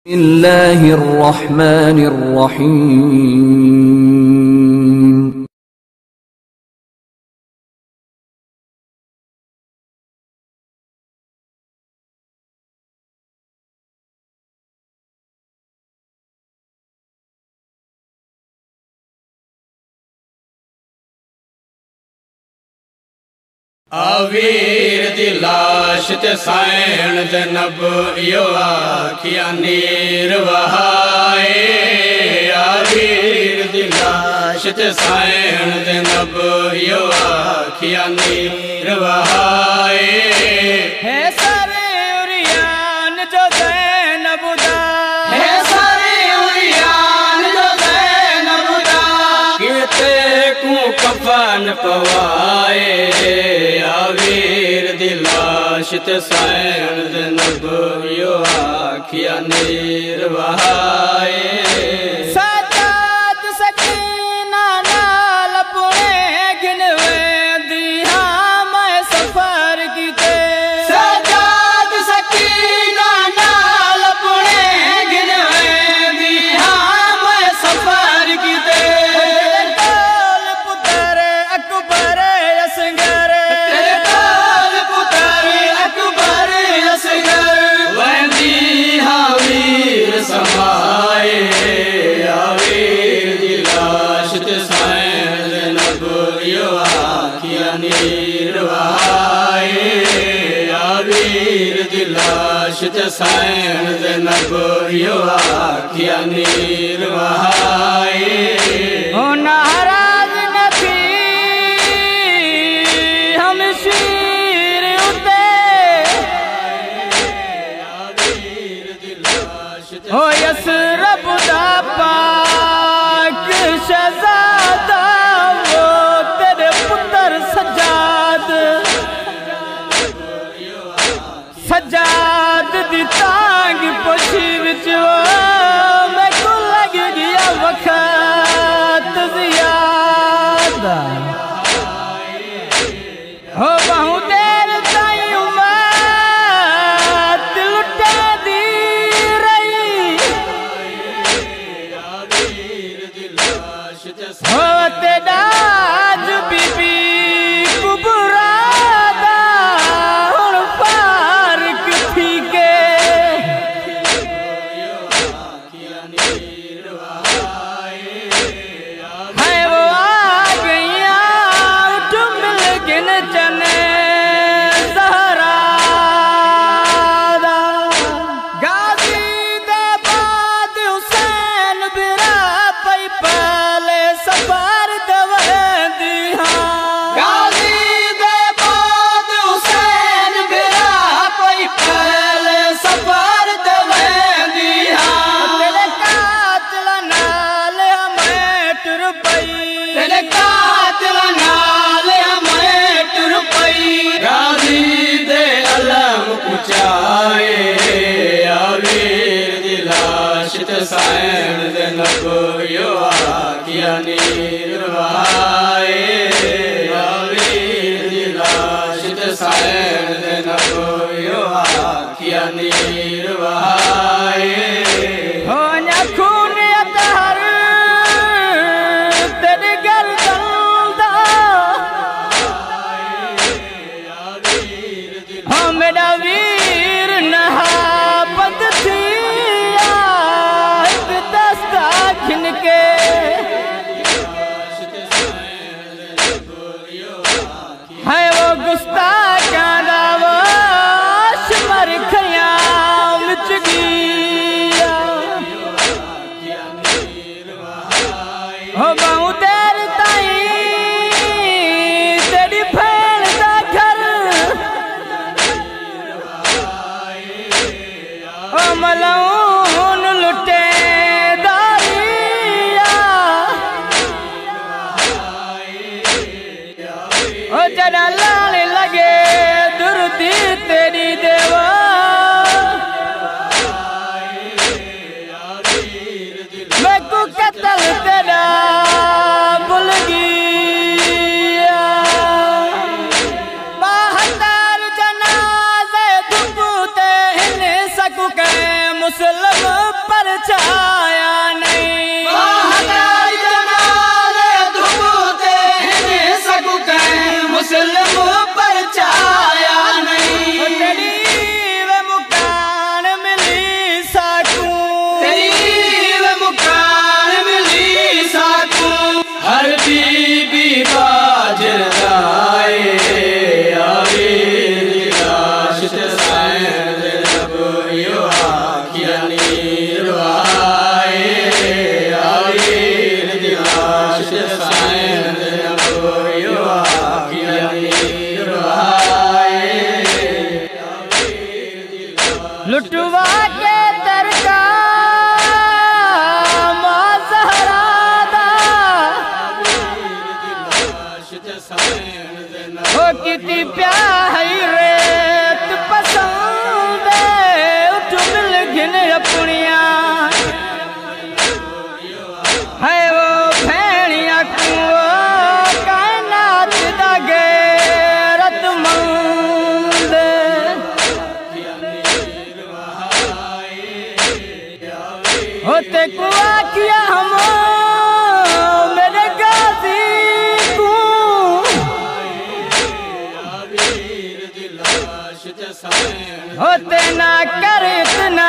बिस्मिल्लाहिर्रहमानिर्रहीम। आवीर दी लाश ते सायण दे नब यो आखिया नीर वहाए। आवीर दी लाश ते सायण दे नब यो आखिया नीर वहाए। है सारे उरियान जो ज़ैनब दा, है सारे उरियान जो ज़ैनब दा, किते को कफन पवाए। आवीर दी लाश ते सायण दे नब यो आखिया नीर वहाए। सजाद सकीना नाल पुणे गिनवे दिया मैं सफर कीते। सजाद सकीना नाल पुणे गिनवे दिया मैं सफर कीते। कोल पुत्र अकबर असगर, समाए। आवीर दी लाश ते सायण दे नब यो आखिया नीर वहाए। आवीर दी लाश ते सायण दे नब यो आखिया नीर वहाए। ओ नाराज न थी हम शीर उते, ओ यसरब दा पाक शहजादा, वो तेरे पुत्र सजाद, सजाद दी तांग पोशी विच मैं को लग गया वक्त ज़ियादा। हो बहु देर ताई उम्मत लुटे दी रही। हो तेरा जो बीबी कुबरा दा हुण फारक थी के। है वो आ गईया उठ मिल गिन चने ज़हरा दा। गाजी दे बाद हुसैन बिरा पई पले सफर दवंदी हां। गाजी दे बाद हुसैन बिरा पई पले सफर दवंदी हां। तेरे कातिल नाल मैं टुर पई, तेरे कातिल नाल मैं टुर पई। गाजी दे अलम पुचाए। आवीर दी लाश ते सायण दे नब यो आखिया नीर वहाए। आवीर दी लाश ते सायण दे नब यो आखिया नीर वहाए। हो ना खून अतहर तेरे गर्दन दा, हो मेरा वीर नहा बद थी दस्ता खिन के। है वो गुस्ताखा दा वाश मर खयाम विच गिया। हो बहु देर ताई तेरी भैन दा घर, ओ मलऊन लुटे दारिया। ओ जरा लाल लगे दुर्दी तेरी देवा। मैं को कत्ल तेरा भुल गया। बहत्तर जनाज़े दुबूते हिन सकू के मुसलमान। पर छाया नहीं मुस्लिम पर छाया नहीं तेरी वे मुकान मिली साकू तेरी वे मुकान मिली साकू हर बीबी बाजर आए आवे दिलाश सैन लब यो आखिया नीरवाए आवे दिलाश सैन लब यो लुटवा के दरका माज़हरादा हो किती प्यारी रेत पसंद उठ मिल घिन अपनिया है वो भेड़िया को कायनात दा गैरत मंद होते को आखिया हम मेरे गाजी को होते ना कर इतना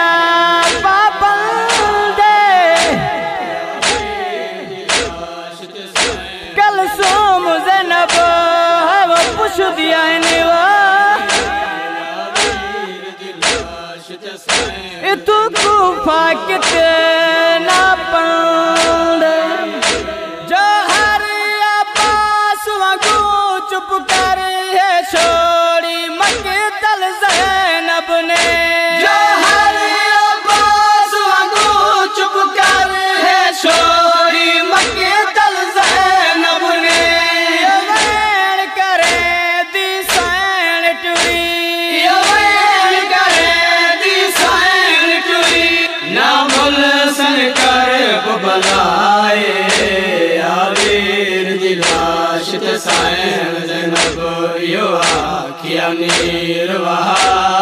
पाबंद कल सोम ज़ैनब वो पुछ दिया निवा तू कूफा कितना पंद जो हर अब्बास वांगू चुप कर है छोड़ी मकतल ज़ैनब ने जो हर अब्बास वांगू चुप कर है छोड़ी मकतल ज़ैनब ने वैन करे दी सैन टुरी बलाए आवेर दिलाश सैन ज़ैनब यो आखिया नीरवाए